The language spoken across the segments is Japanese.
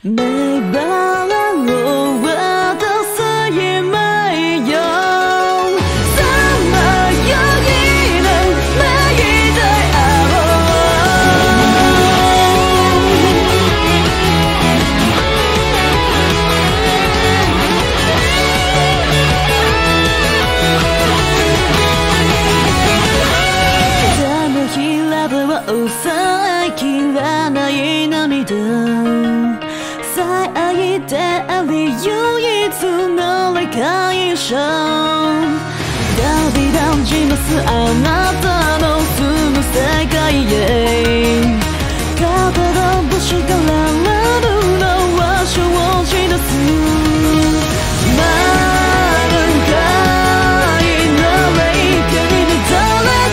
没把我的色也没有，怎么有你的每一对手のひらでは抑えきらない涙最愛であり唯一の理解者旅立ちますあなたの住む世界へ片の星かられるのは承知です満開の霊界に垂れ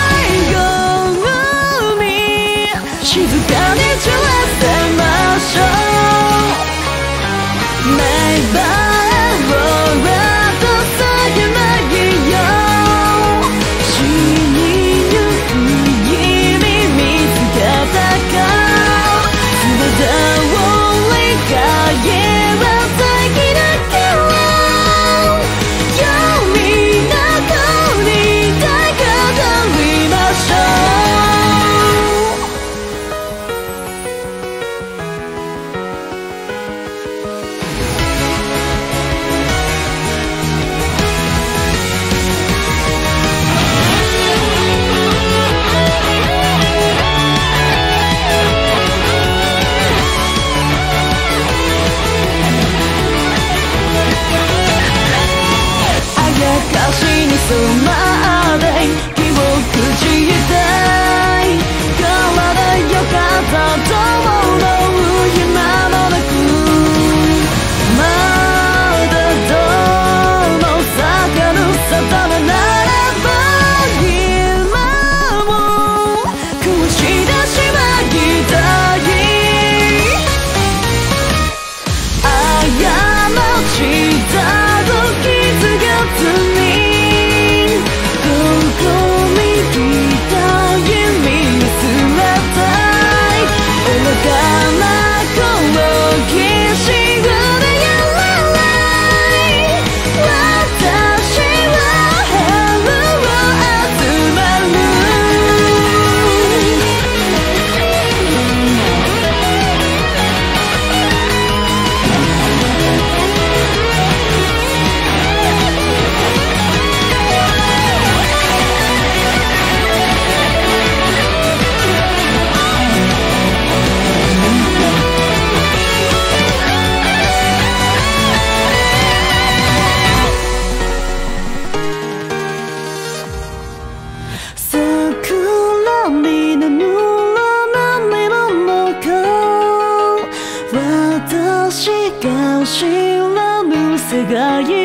たい海静かに散らせましょう没把我的色也没有心にゆく意味見つけたか全てを理解はできながらよりなくに語りましょう歌詞に染まって気を朽ちたい体よかったと思う暇もなくまだどうも咲かぬ定めならば今も壊し出しまいたい過ちた時が罪私が知らぬ世界